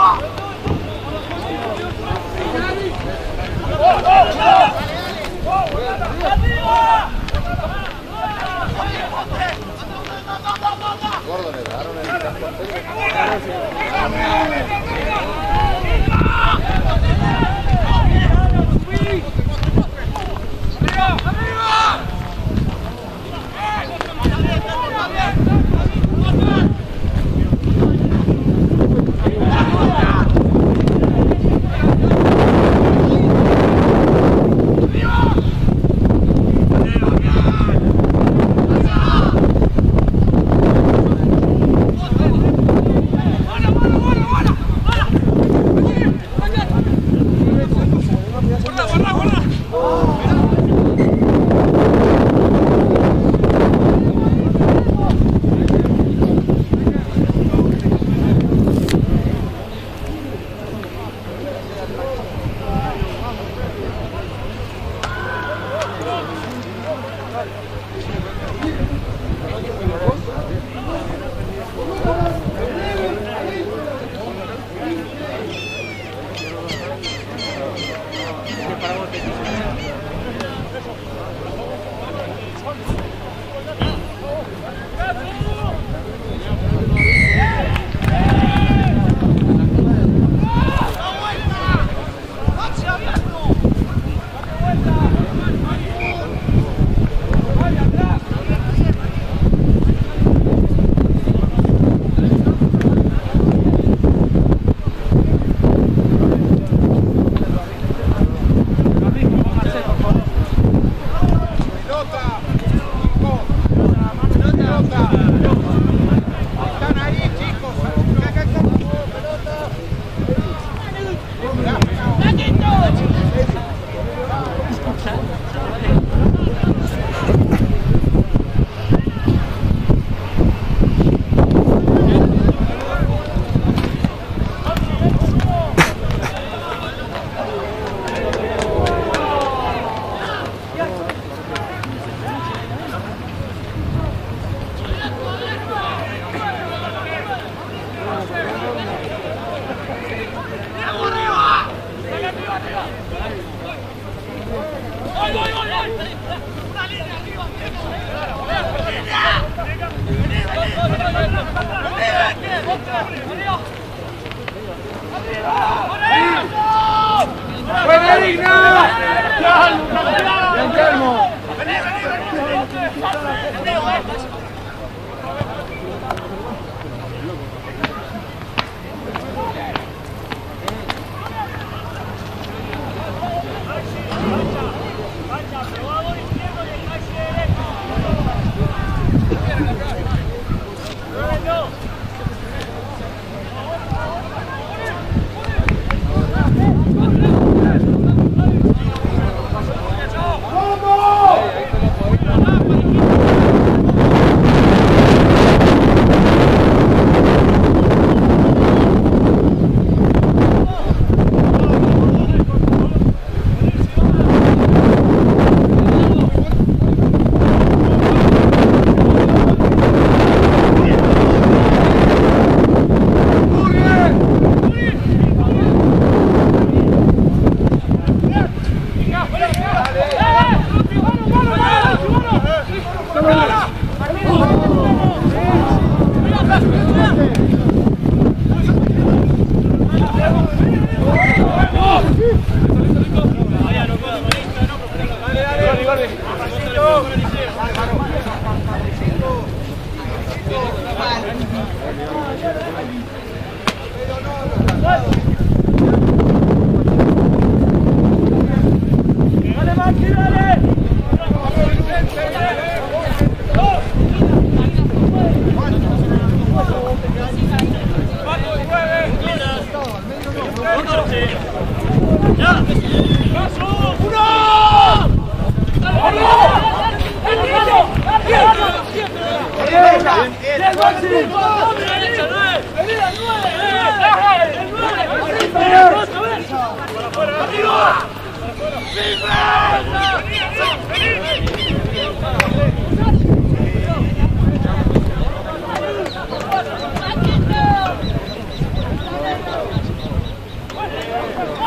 Gordo le daron el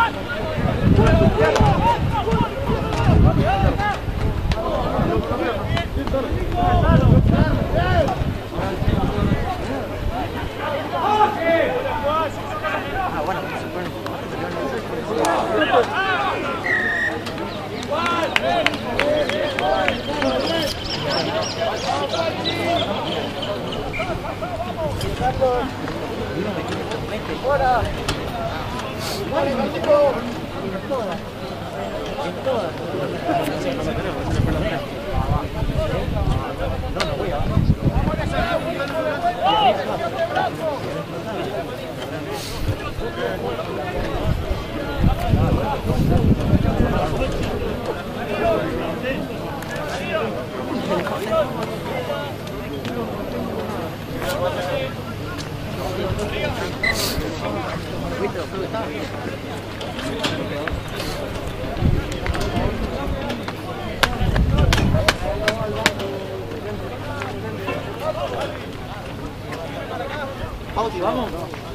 Vamos.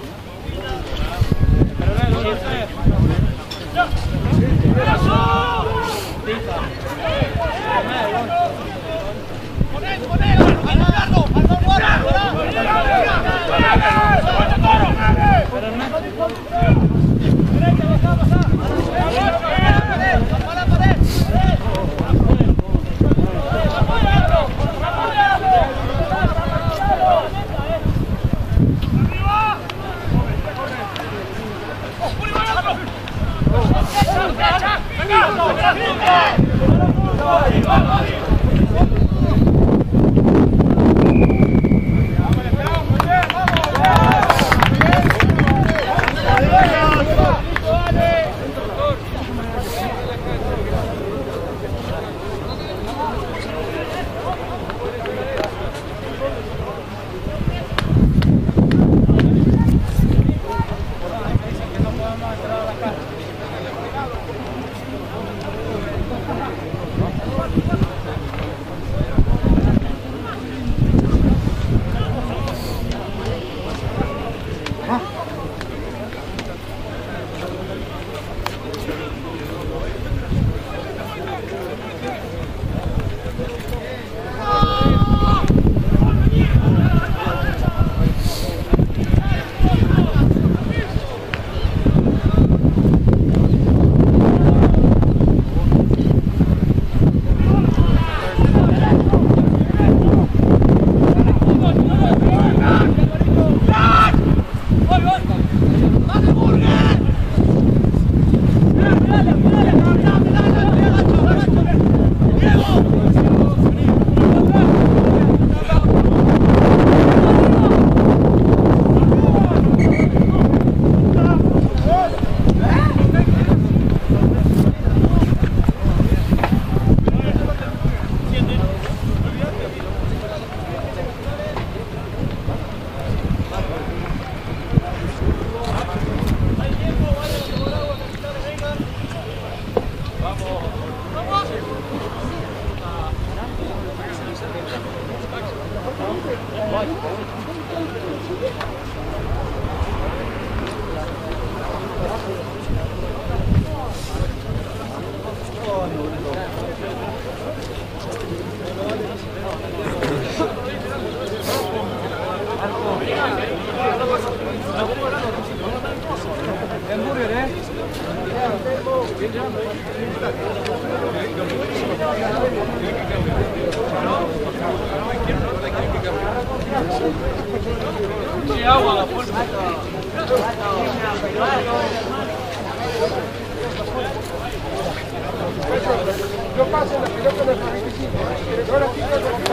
Yo paso la pelota de la 25. Ahora sí,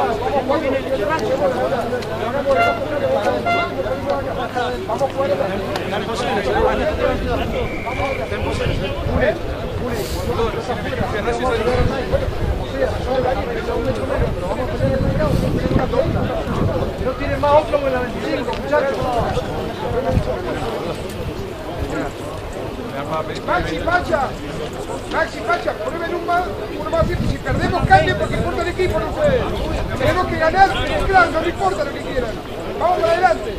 vamos fuera. No tiene más otro que la 25, muchachos. Maxi Pacha, poneme uno más siempre. Si perdemos cambio porque importa el equipo, no sé. Tenemos que ganar, claro, no importa lo que quieran. Vamos para adelante.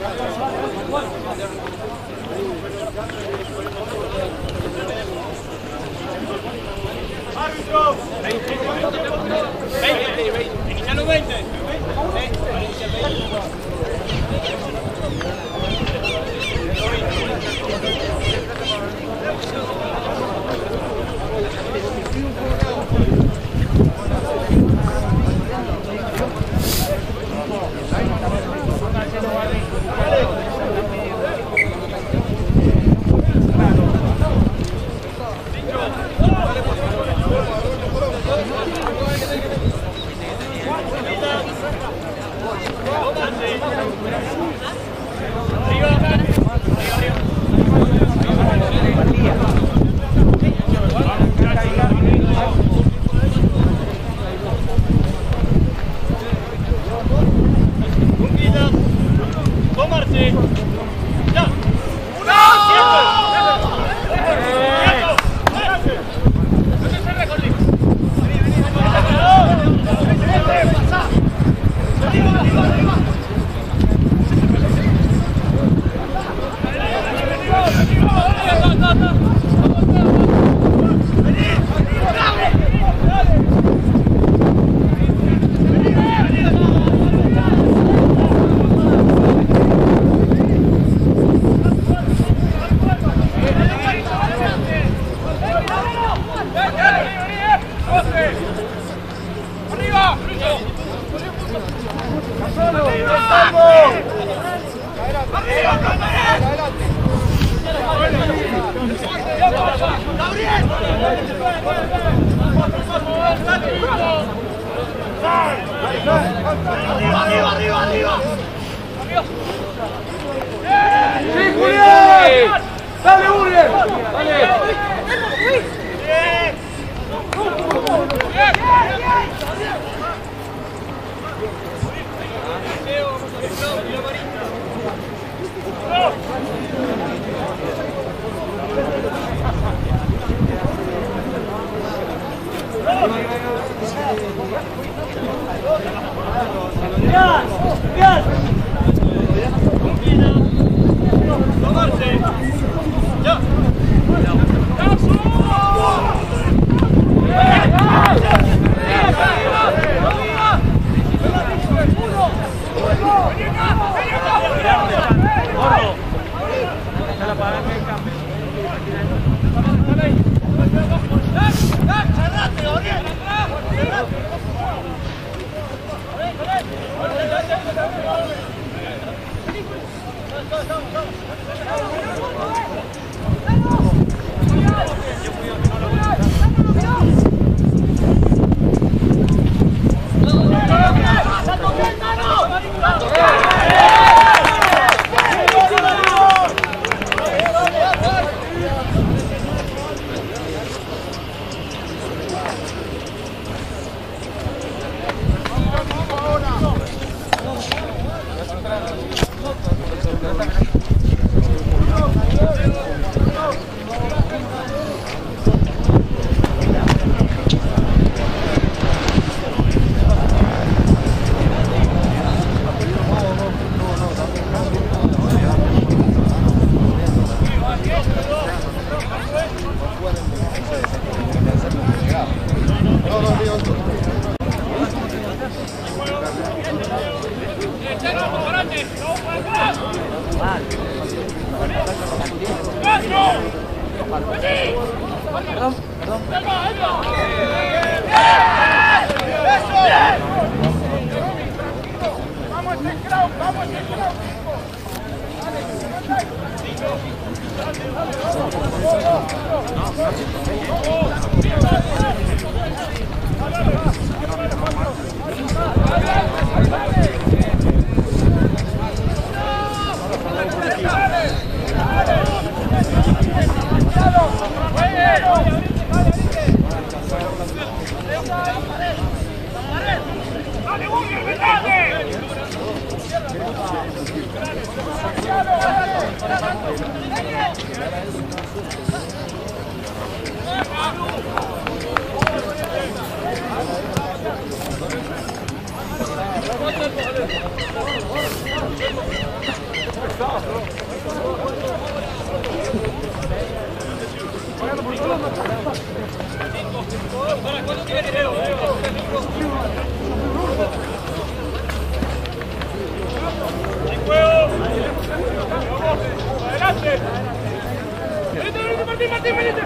Adelante. Martín, venite.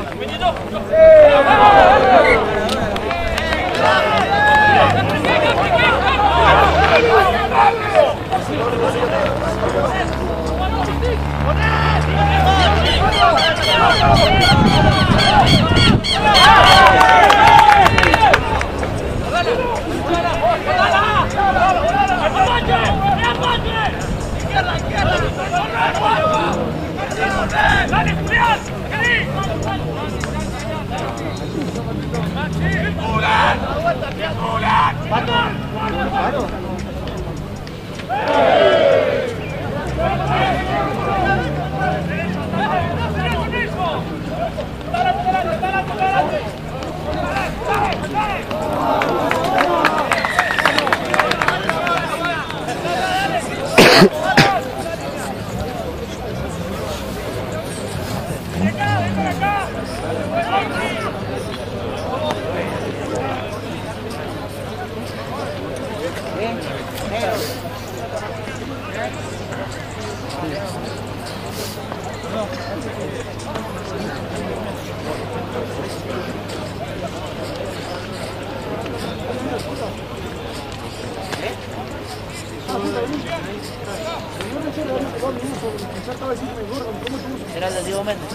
¡Dale, Julián! Era el de Diego Méndez.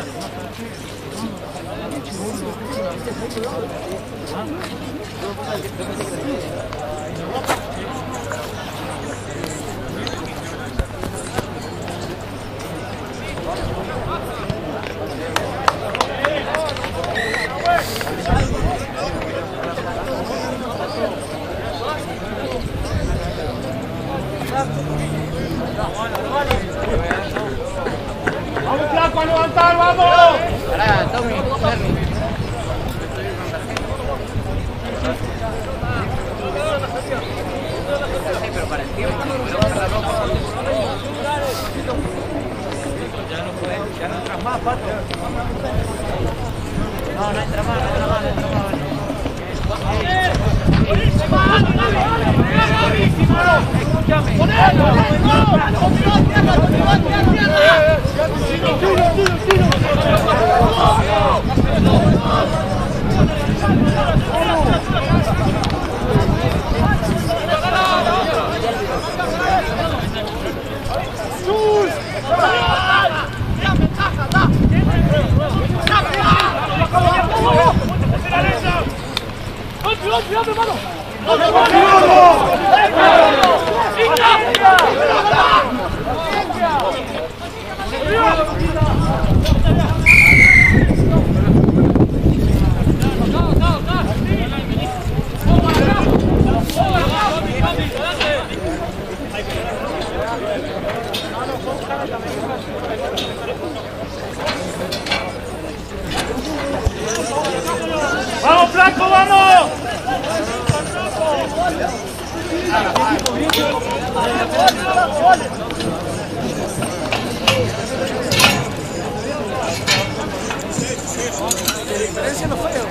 ¡Vamos, Flaco, a levantar, vamos! Pará, Tommy, Bernie. Sí, pero para el tiempo, ya no entras más, Pato. No entra más, no entra más, no entra más. Escúchame. ¡Vamos, Flaco, vamos! Diferencia no feo.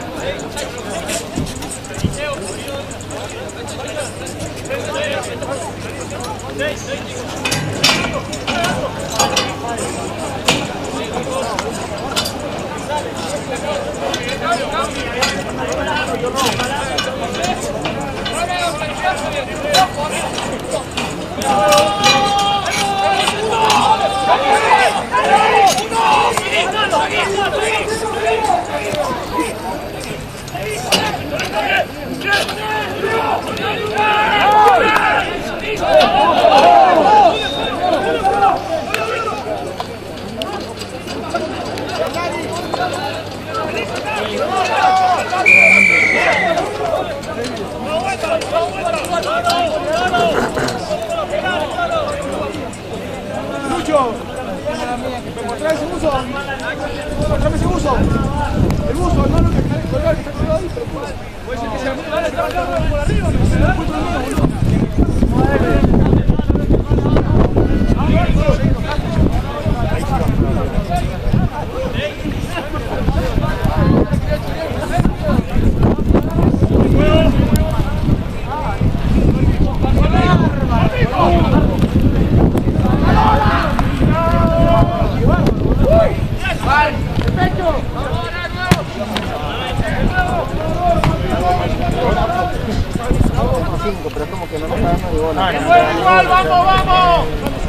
Lucho, ¿traes ese buzo? ¿Traes ese buzo? El buzo, hermano, que está colgado ahí, pero puede ser que sea muy mal, está por arriba, no se da cuenta de mí, boludo. 5, pero es como que no nos está dando de bola. ¡Igual, vamos, vamos!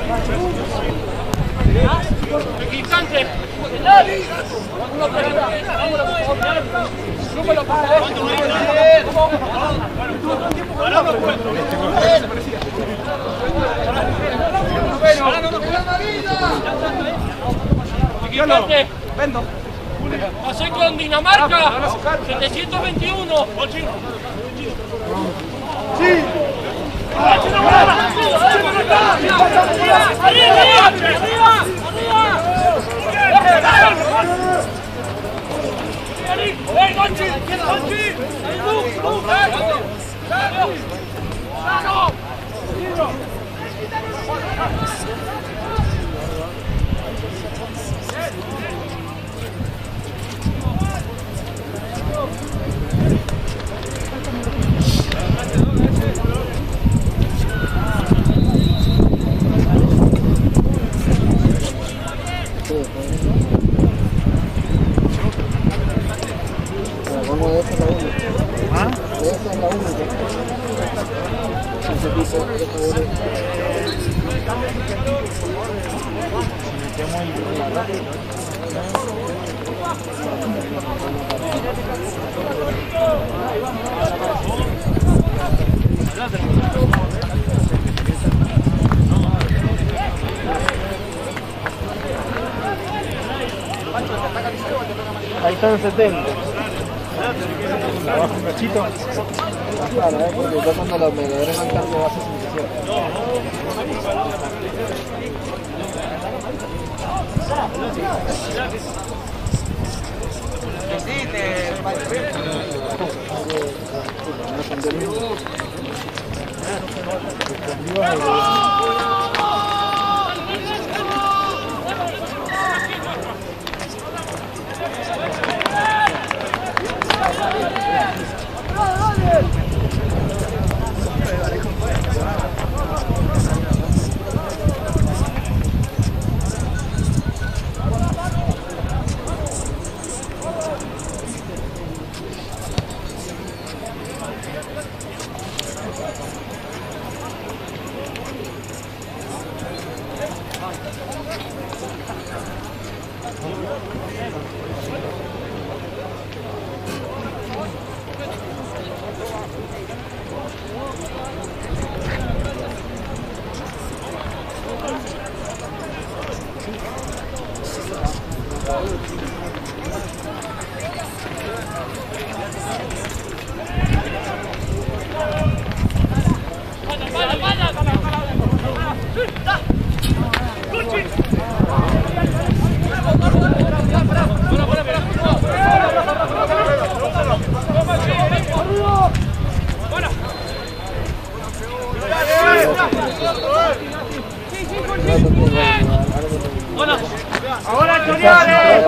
Instante. Vendo. Pasé con Dinamarca, 721. Sí. Vamos de esa es la única. ¿Ah? De esa es la única. Ese piso, Ahí están 70. Abajo un cachito. Claro, porque ya cuando los medidores van cargo va a ser 57. Ahora Choriales.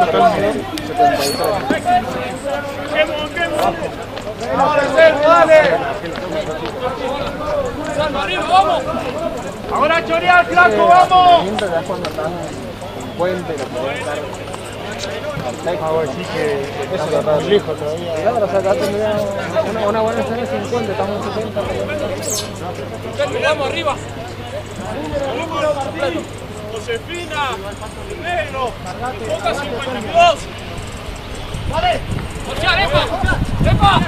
Vamos. Ahora Chorial, flaco, vamos. Ya cuando están en puente, lo pueden estar. Sí que eso está lejos todavía. Claro, o sea, acá tendría una buena escena en 50, estamos en 70. Vamos arriba. Josefina, negro, Boca 52. Vale. Marcial, Epa. Epa.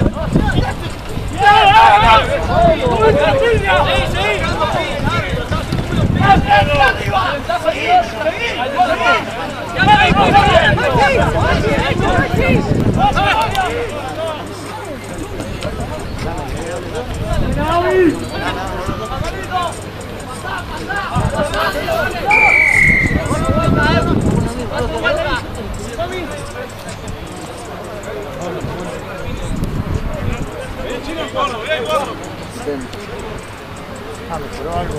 Pero algo.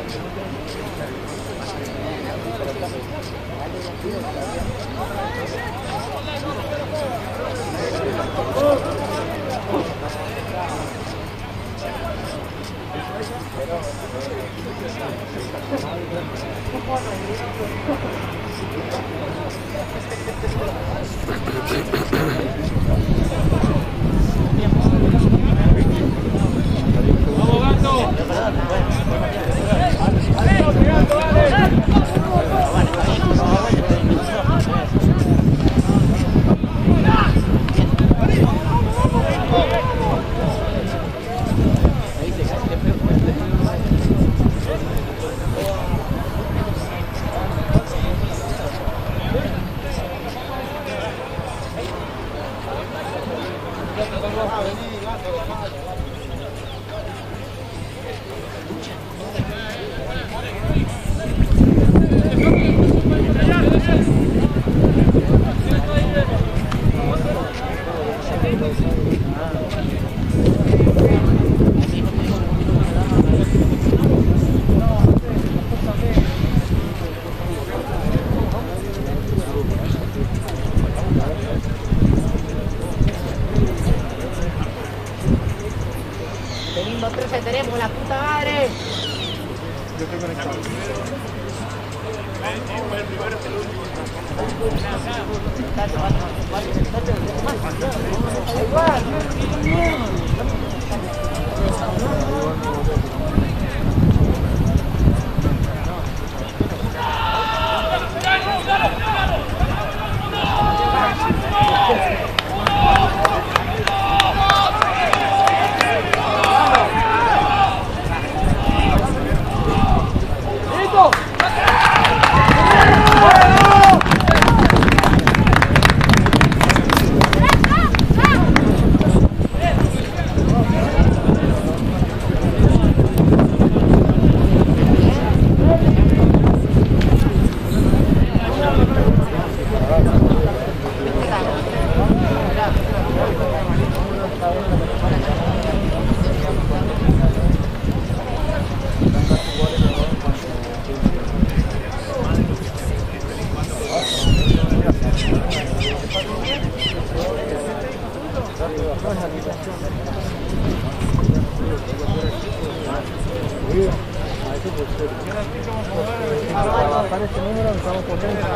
Tenemos la puta madre. Yo estoy conectado. Para este número estamos potentes.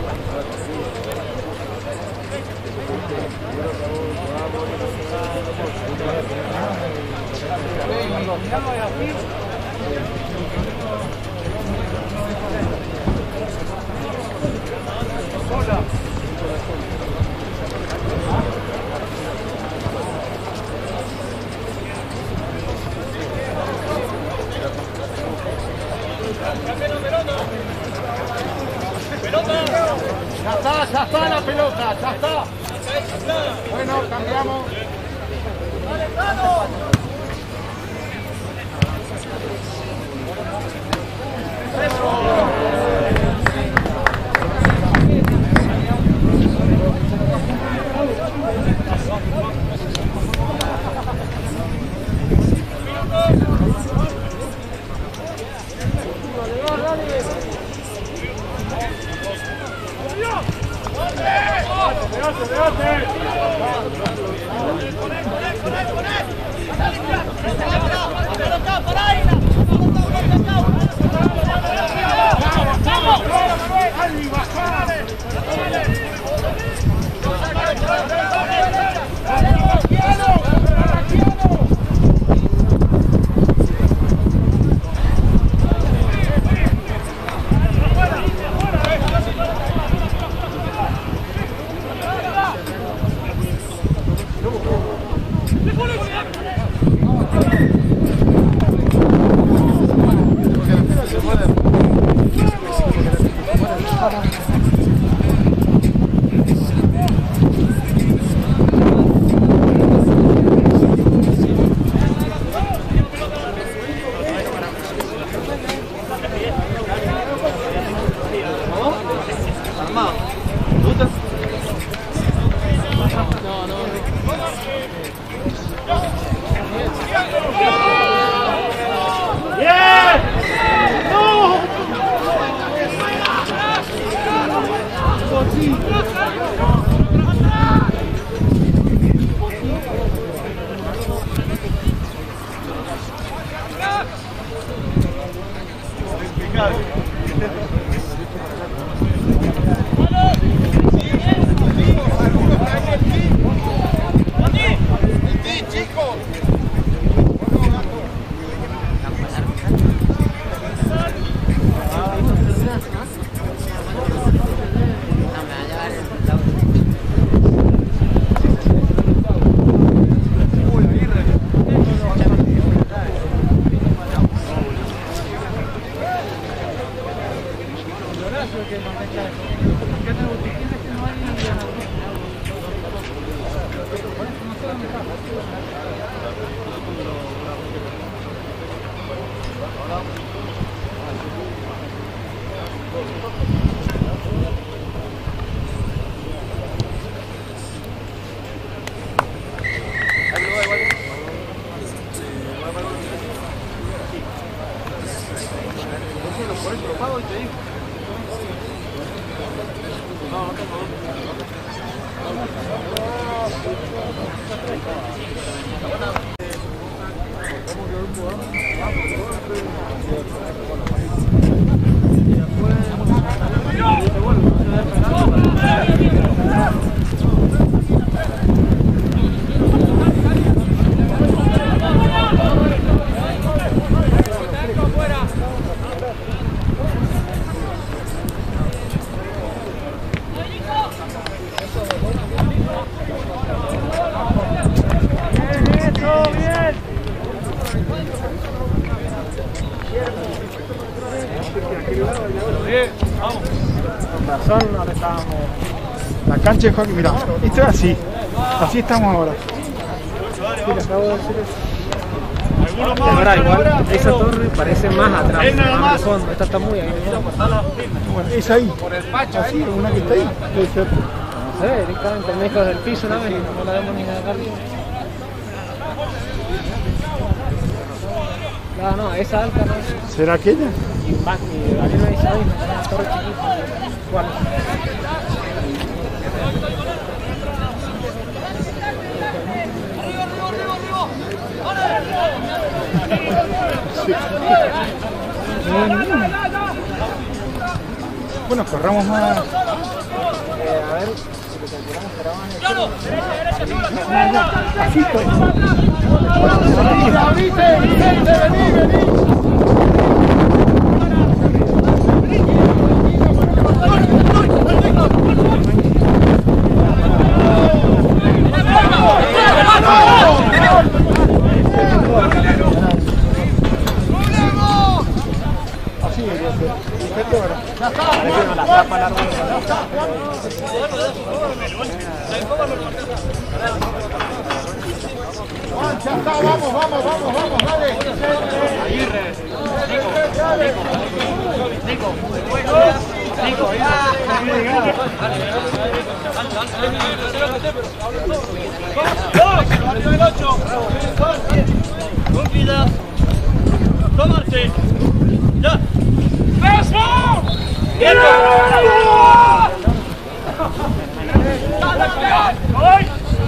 Ya está la pelota, ya está. Bueno, cambiamos. ¡Con él! Ahora estábamos. La cancha de hockey, mira, esto es así. Así estamos ahora. Sí, le acabo de decir eso. Ahora igual, esa torre parece más atrás, más al fondo. Esta está muy ahí. Bueno, es ahí. Así, una que está ahí. Debe ser. No sé, directamente lejos del piso una vez y no la vemos ni de acá arriba. No, esa alta no es. ¿Será aquella? Y arriba de esa misma, una torre chiquita. ¿Cuál? Bueno, corramos más. A ver, si lo calculamos para más. Así estoy. Así debería ser. La tapa larga. Ya está, vamos, dale. Aguirre. Nico. Cumplida. Tomarse. Ya. ¡Eso! ¡Quieto! ¡Voy!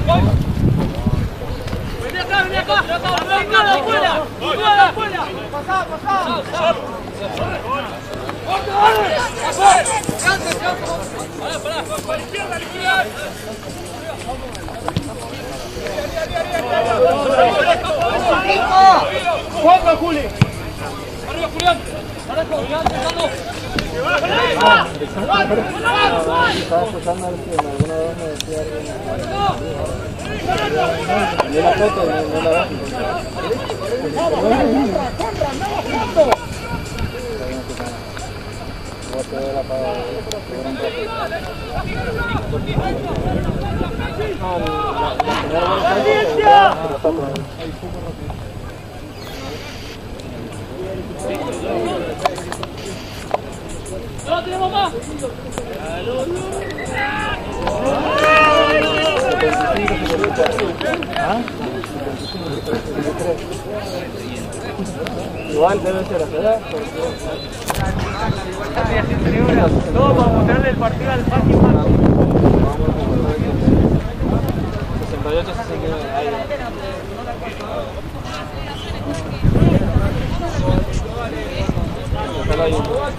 ¡Vení acá! ¡Afuera! ¡Pasá! ¡Para izquierda, liquidar! ¡Fondo, Juli! ¡Arriba, Julián! Estaba escuchando a ver si alguna vez me decía algo. Vi la foto y no la bajo. ¡No tenemos más! Igual debe ser la edad. Todo para mostrarle el partido al Fácil Marco. 68, 69, ahí. Ojalá hay un...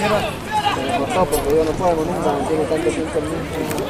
me costó porque yo no juego nunca, no tiene tanto tiempo en mí.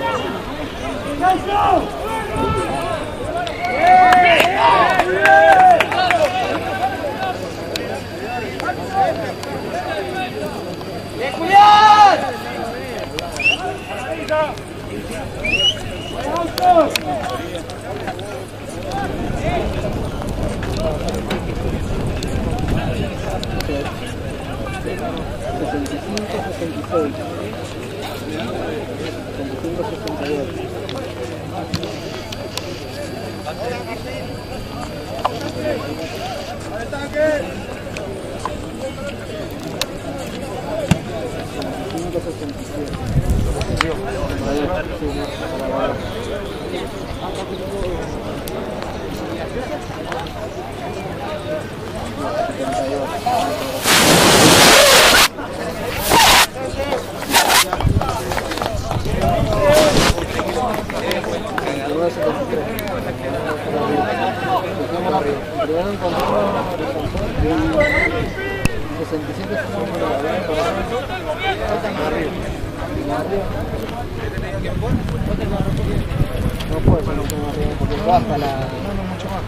No puede ser mucho más arriba porque baja la... No, mucho más.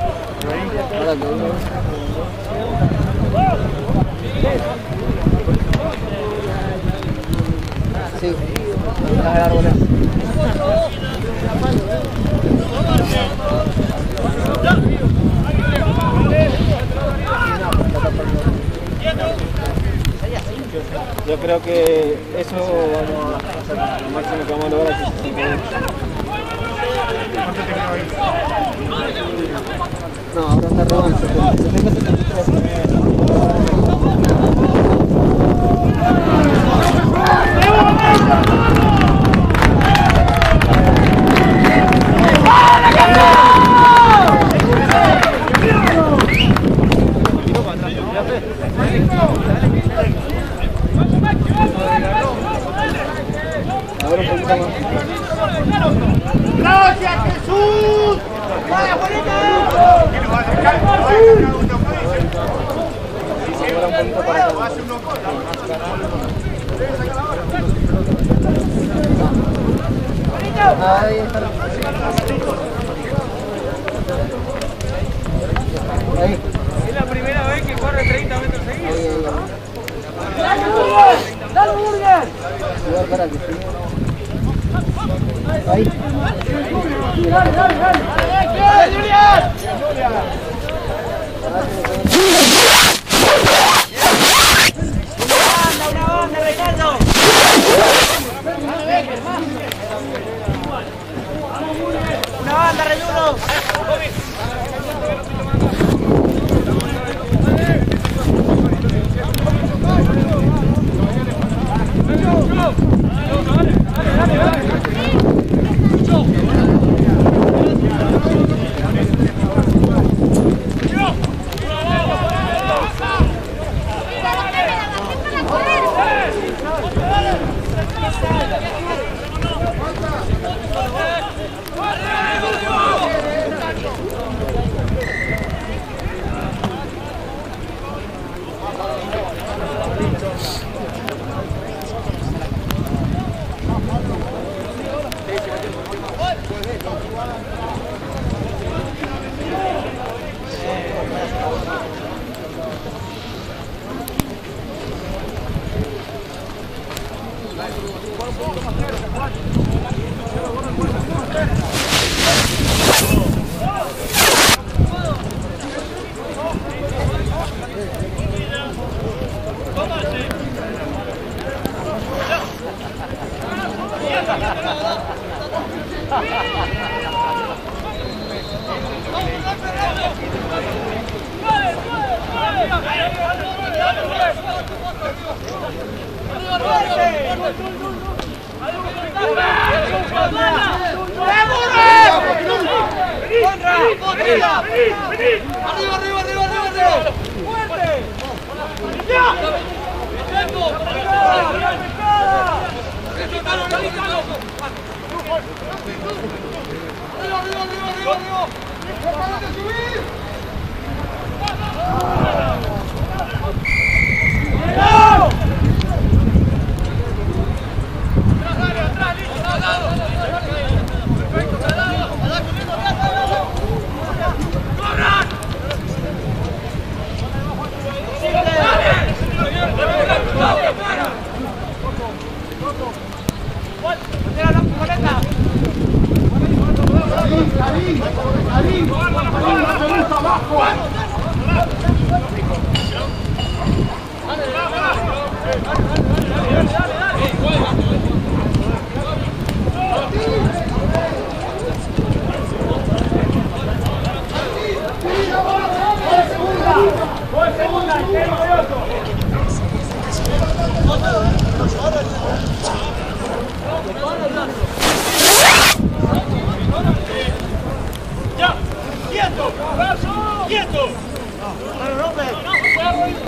Sí, las árboles. Yo creo que eso vamos a hacer lo máximo que vamos a lograr aquí. No, ahora está robando 70-73. ¡Gracias, Jesús! ¡Vaya, Ahí está. Ahí. Es la primera vez que corre 30 metros seguidos. ¡Dale, Burger! Ahí. ¡Dale, dale, dale! ¡Dale, Julián! ¡Una banda, Ricardo! ¡Una banda, Rayuno!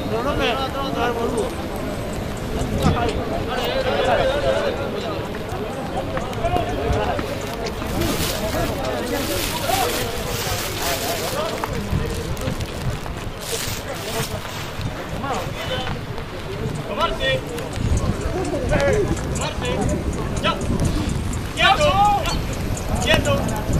Pero no me hagas boludo. Ya. Quieto. Quieto.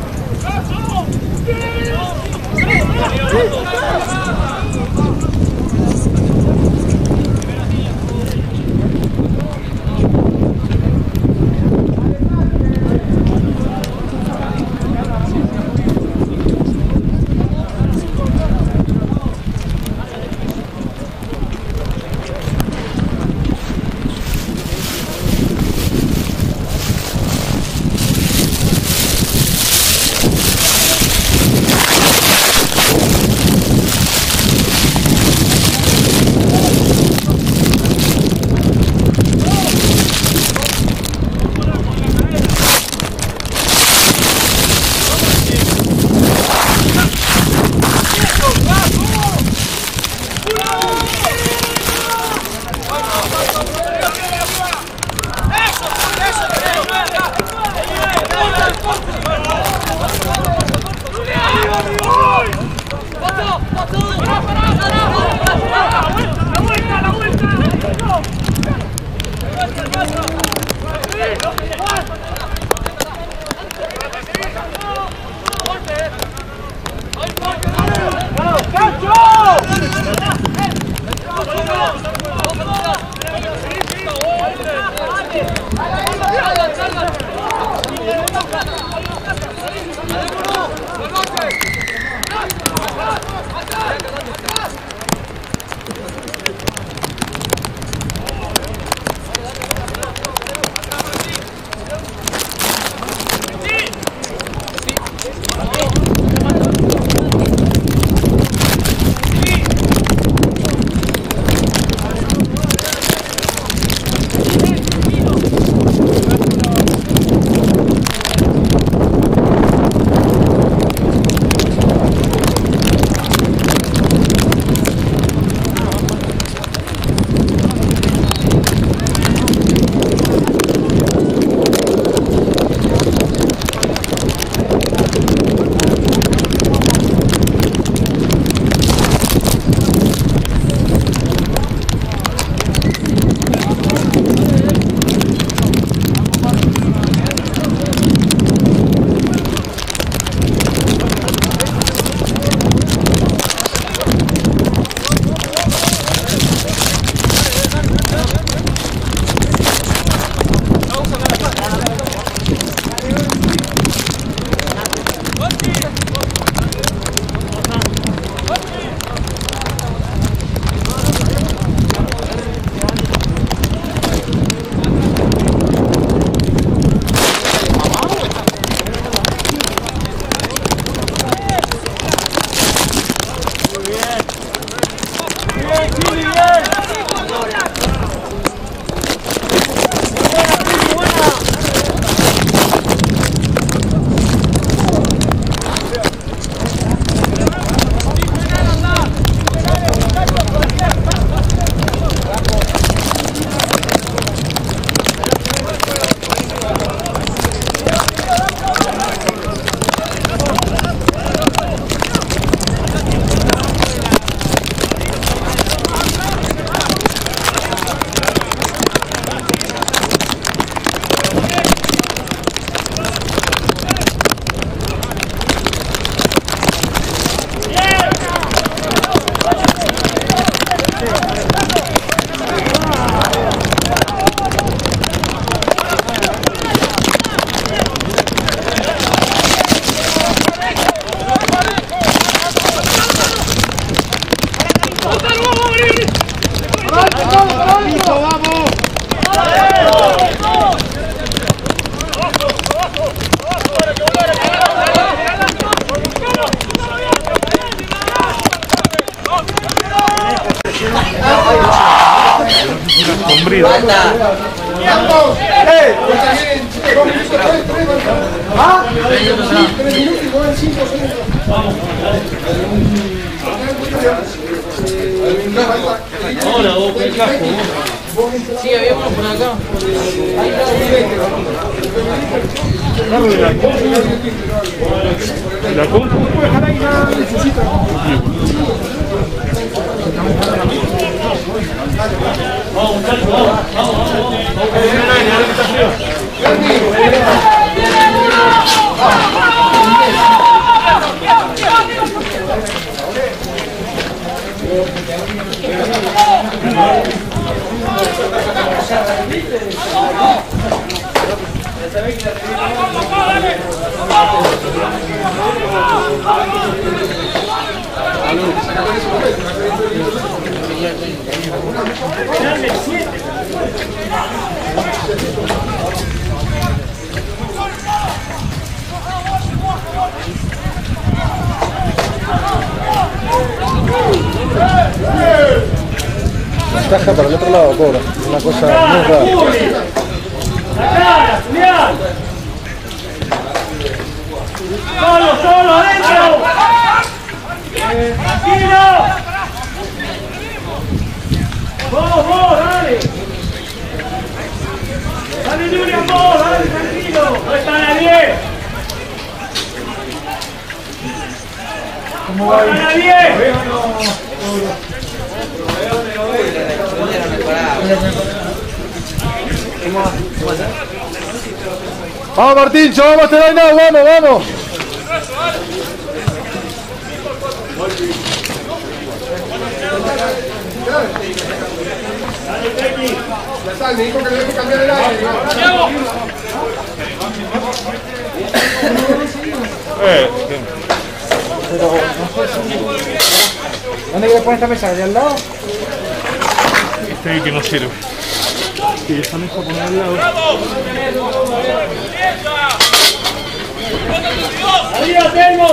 Sombrero. ¡Vamos! ¡Eh! ¿Ah? 3 minutos y juegan 5 segundos. Vamos. Hola, vos, qué casco. Sí, había uno por acá. ¿La compu? Vamos, muchachos, vamos. Caja para el otro lado, cobra. Una cosa muy rara. ¡La cara, Julián! ¡Solo, adentro! ¡Tranquilo! ¡Vos, dale! ¡Dale, Julián, vos! ¡Dale, tranquilo! ¡No está nadie! ¿Cómo va ahí? Vamos Martíncho, vamos, te doy nada, vamos. Ya está, me dijo que le dejo cambiar el aire. ¿Dónde quieres poner esta mesa? ¿De al lado? Este que no sirve. Sí, esta mesa poner al lado. ¡Arriba, Telmo!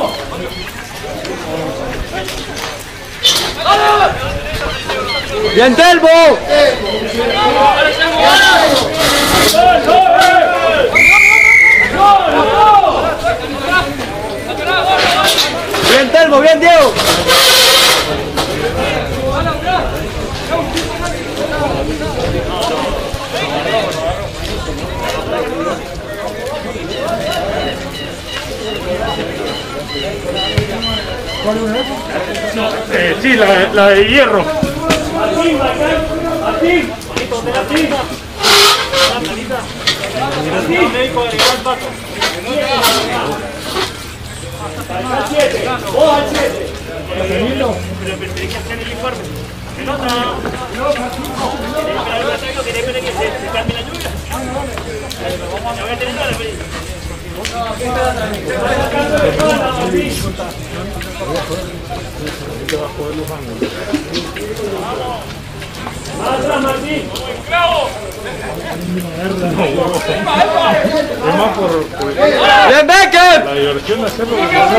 ¡Bien, Telmo! ¡Bien, Telmo! ¡Bien, Diego! Sí, la de hierro. Martín, me dijo agregar el pato. Al 7, vos al 7. Pero tenés que hacer el informe. Pelota. ¿Querés que se cambie la lluvia? Vamos a ver, tenés toda la pedida. ¡Atrás, Martín! ¡Clavo! Es más por ¡bien, Becker! La diversión de hacerlo.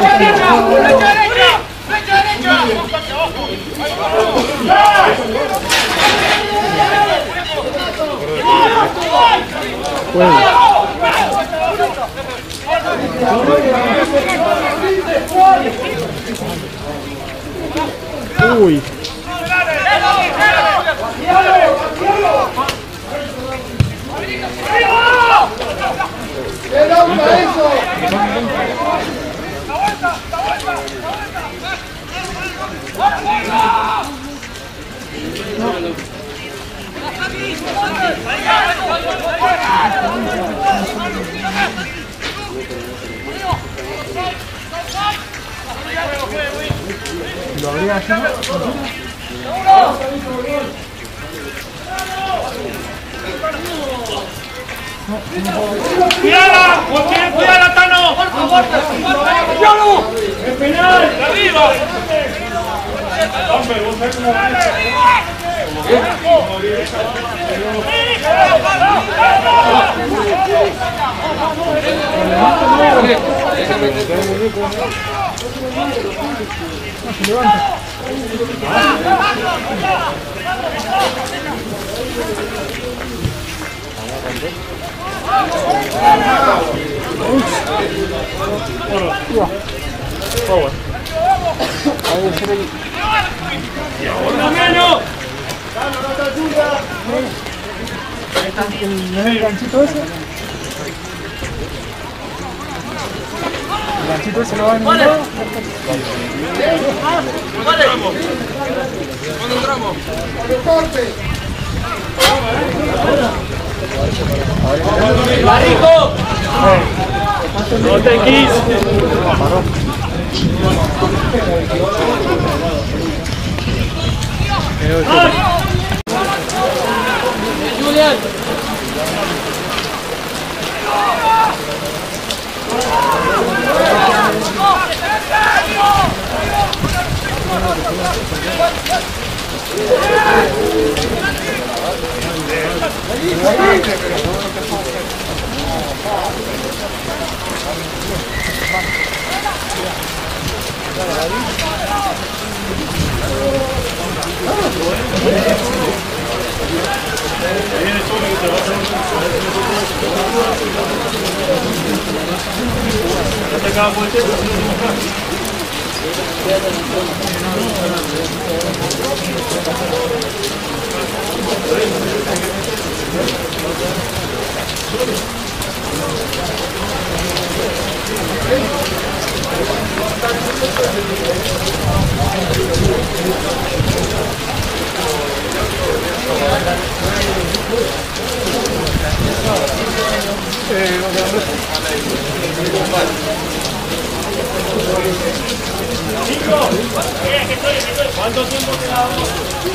Uy. ¿Lo habría hecho? ¡Cuidala! ¡Cuidala, Tano! ¡Por favor! ¡Es penal! ¡Arriba! Hombre, vos sabés cómo va ¿No es el ganchito ese? El ganchito ese lo va a ningún lado. ¡Marico! ¡No te quis! Julián. ¿Cuánto tiempo quedamos?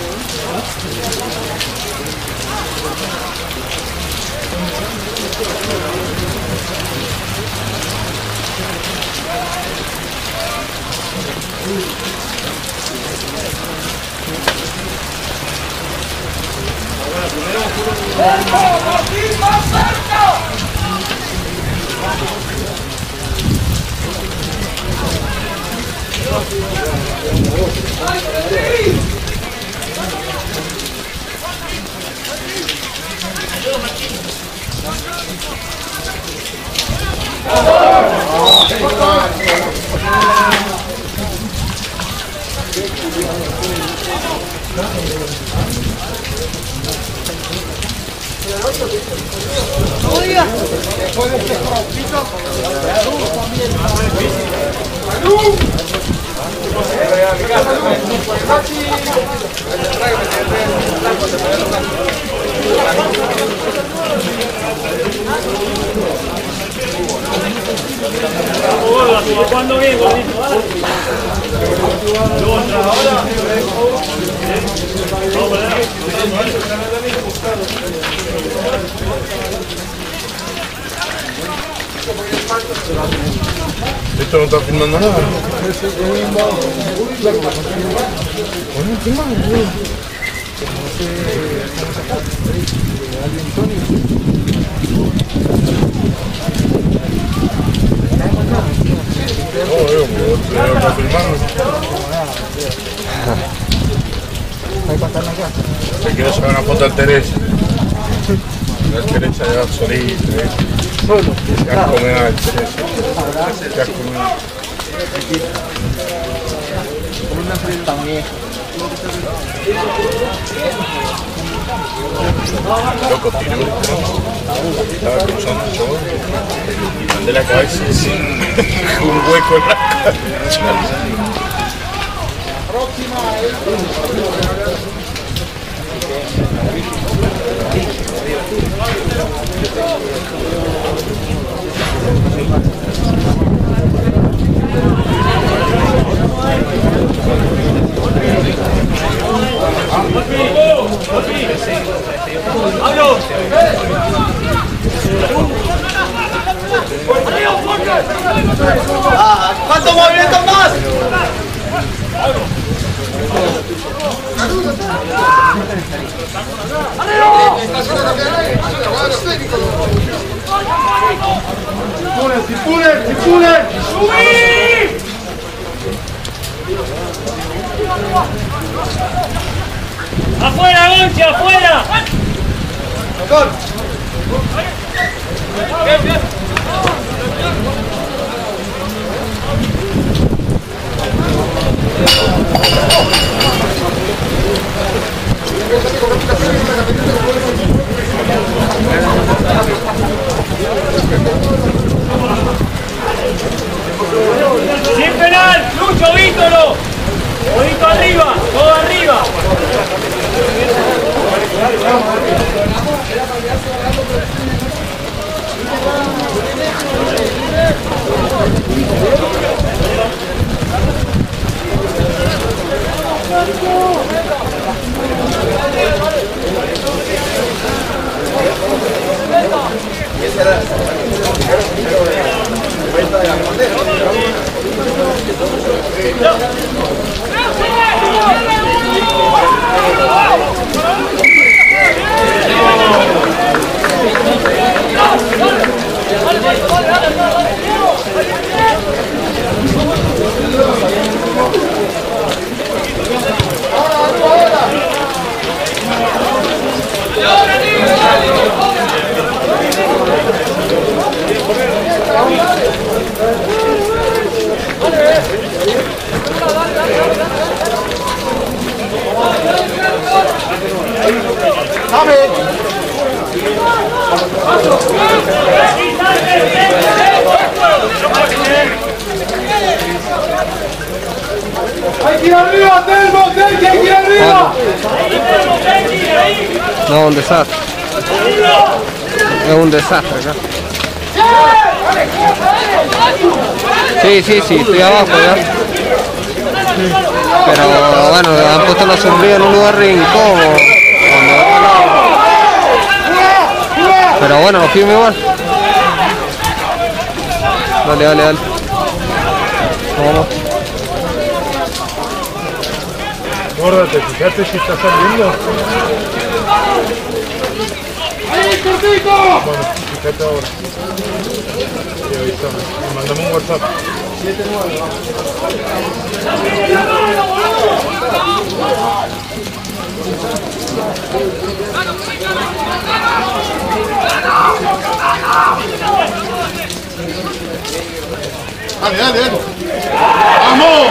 Jugando bien, gordito, ¿vale? Esto no está filmando nada. Bueno, filma. No, está filmando. Se quiere sacar una foto al Teresa. La Teresa ya solita. Solo. Ya come al Teresa. Ya come. Una frita vieja. Loco, tiró el tronco. Estaba cruzando todo. Y mandé la cabeza sin un hueco en la cabeza. ¿Cuántos movimientos más? ¡Circulen! ¡Subí! ¡Afuera, Goncha, afuera! Bien. Dame. Hay que ir arriba, Telmo, hay que ir arriba. No, un desastre. Es un desastre acá. Sí, estoy abajo ya. Pero bueno, han puesto la sombrilla en un lugar incómodo. Pero bueno, lo firme igual. Dale. Vamos. Gorda, ¿te fijaste si está saliendo? ¡Ahí, cortito! Bueno, fíjate ahora. Y avísame. Mándame un WhatsApp. 7-9. Dale. ¡Vamos!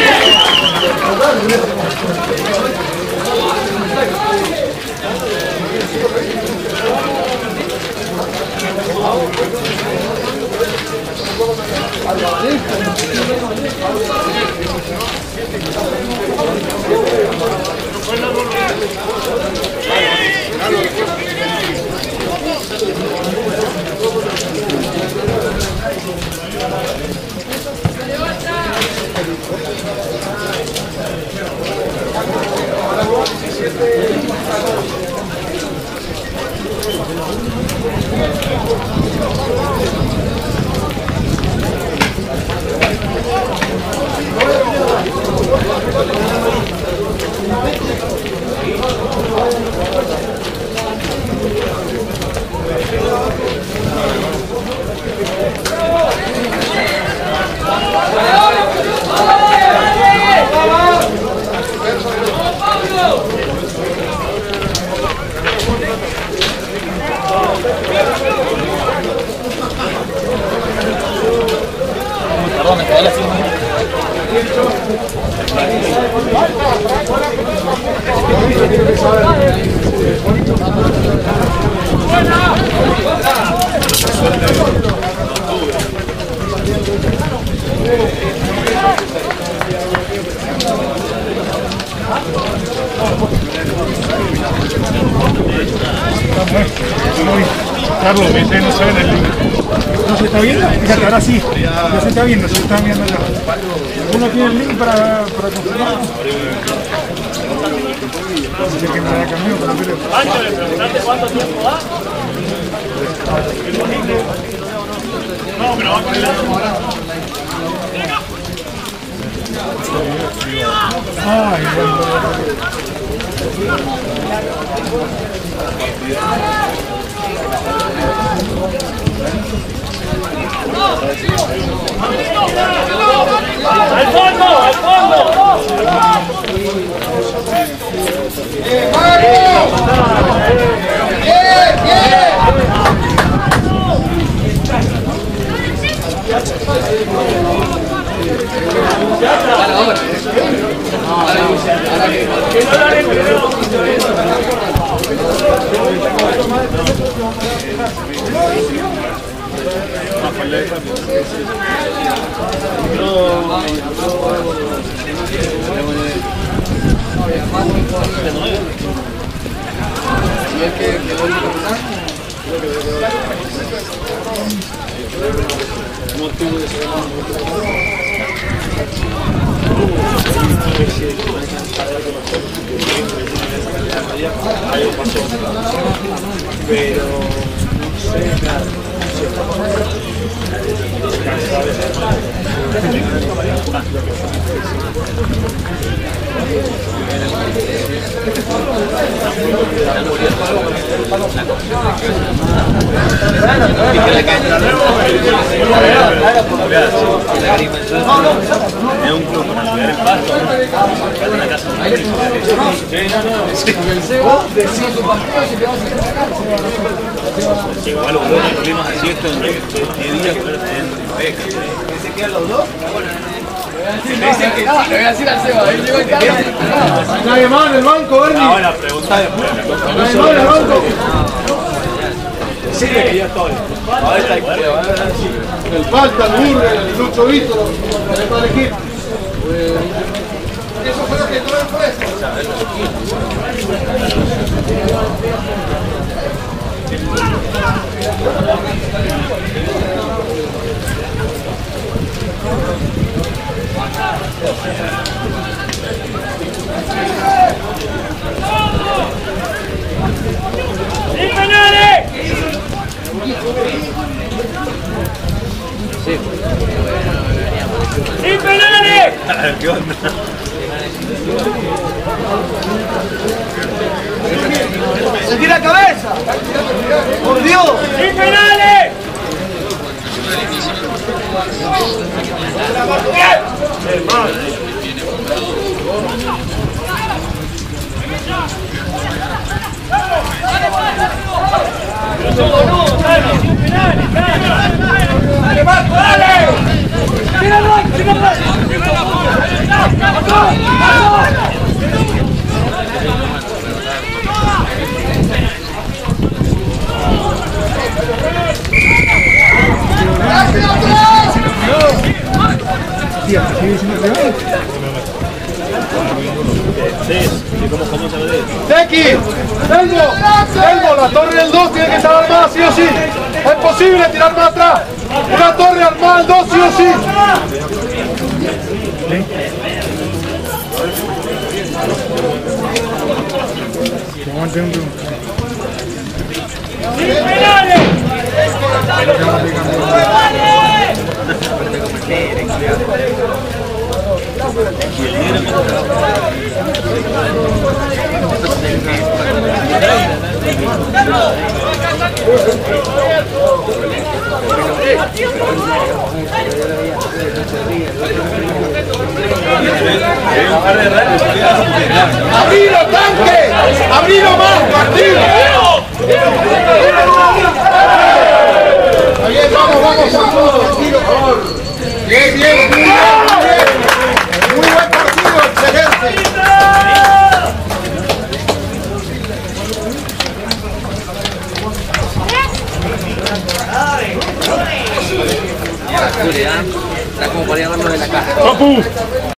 Carlos, ustedes no saben el link. ¿No se está viendo? Fíjate, ahora sí. Ya se está viendo, se está viendo ya. ¿Uno tiene el link para confirmar? Dice que me haya cambiado, pero mire. Pancho, ¿le preguntaste cuánto tiempo va? No, pero va con el lado. Ay, bueno. ¡Al fondo! ¡Al fondo! Pero no sé, claro, Es un club para estudiar el pasto. Una casa. Igual hubo problemas así esto en 10 días, pero se quedan los dos. dicen que no, le voy a decir al Seba, él llegó en casa. Nadie más en el banco, Ernie. Ahora pregunta después. Nadie más en el banco. Decirle que ya estoy. El Falta, el Burger, el Lucho Víctor, el padre equipo. Eso fue lo que entró en preso. ¡Sin penales! ¡Sin penales! ¿Qué onda? ¡Sentí la cabeza! ¡Por Dios! ¡Sin penales! ¡Dale, Marco, dale! ¡Tíralo! Tequi, tengo, la torre del 2 tiene que estar armada sí o sí. Es posible tirar más atrás. Una torre armada del 2 sí o sí. ¡Sin penales! ¡Abrilo, tanque! ¡Abrilo más, Martín! Bien, vamos a todos, tiro, por favor. Bien, muy bien. Muy buen partido, excelente. Está como para llevarlo de la casa.